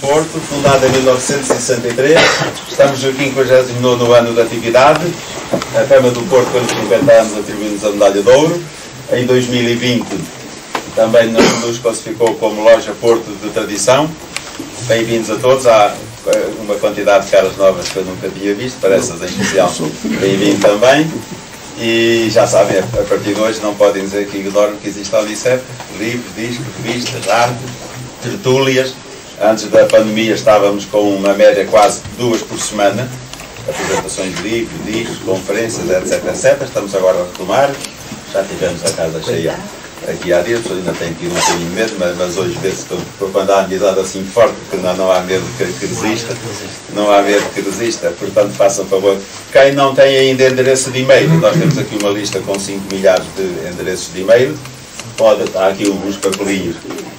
Porto, fundada em 1963, estamos no 59º ano de atividade. A Câmara do Porto, pelos 50 anos, atribuiu-nos a medalha de ouro. Em 2020 também nos classificou como loja Porto de tradição. Bem-vindos a todos. Há uma quantidade de caras novas que eu nunca tinha visto, para essas em especial. Bem-vindo também. E já sabem, a partir de hoje não podem dizer que ignoram que existe a Unicef. Livros, discos, revistas, arte, tertúlias. Antes da pandemia estávamos com uma média quase 2 por semana. Apresentações de livros, discos, conferências, etc, etc. Estamos agora a retomar. Já tivemos a casa cheia aqui há dias, ainda tenho que ir um bocadinho medo, mas hoje vê-se que quando há amizade assim forte, porque não há medo que resista, não há medo que resista, portanto façam favor. Quem não tem ainda endereço de e-mail, nós temos aqui uma lista com 5 milhares de endereços de e-mail, há aqui uns papelinhos,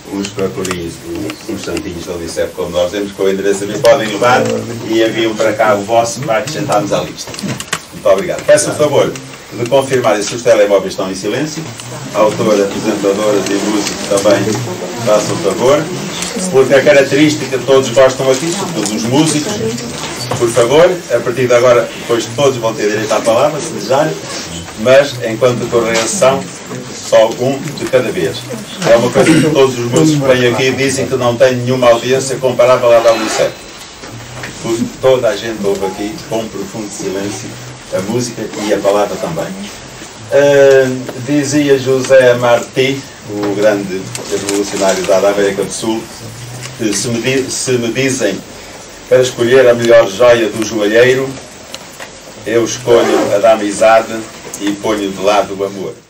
uns santinhos da Unicef, como nós dizemos, com o endereço de e-mail, podem levar e enviam para cá o vosso para acrescentarmos à lista. Muito obrigado. Peço o favor de confirmarem se os telemóveis estão em silêncio. Autores, apresentadoras e músicos também façam o favor. Porque a característica que todos gostam aqui, sobretudo os músicos, por favor, a partir de agora, depois todos vão ter direito à palavra, se desejarem, mas enquanto decorrer a sessão, só um de cada vez. É uma coisa que todos os músicos que vêm aqui dizem que não têm nenhuma audiência comparável à da Unicef. Toda a gente ouve aqui com profundo silêncio a música e a palavra também. Dizia José Martí, o grande revolucionário da América do Sul, que se me dizem para escolher a melhor joia do joalheiro, eu escolho a da amizade e ponho de lado o amor.